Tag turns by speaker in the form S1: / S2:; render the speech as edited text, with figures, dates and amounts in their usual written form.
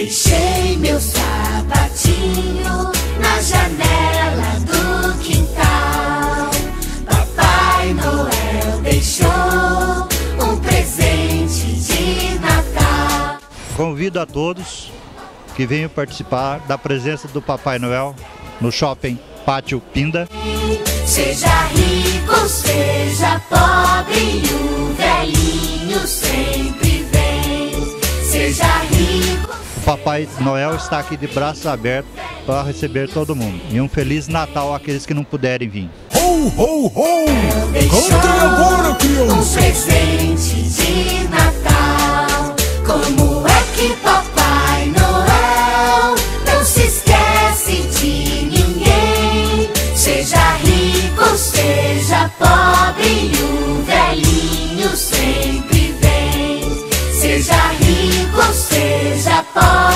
S1: Deixei meu sapatinho na janela do quintal. Papai Noel deixou um presente de Natal.
S2: Convido a todos que venham participar da presença do Papai Noel no Shopping Pátio Pinda.
S1: Seja rico, seja pobre, o velhinho sempre vem. Seja rico.
S2: O Papai Noel está aqui de braços abertos para receber todo mundo. E um Feliz Natal àqueles que não puderem vir.
S3: Ho, ho, ho! Cantem agora, crianças!
S1: Um presente de Natal. Como é que Papai Noel não se esquece de ninguém? Seja rico, seja pobre, o velhinho sempre vem. Seja rico, seja pobre.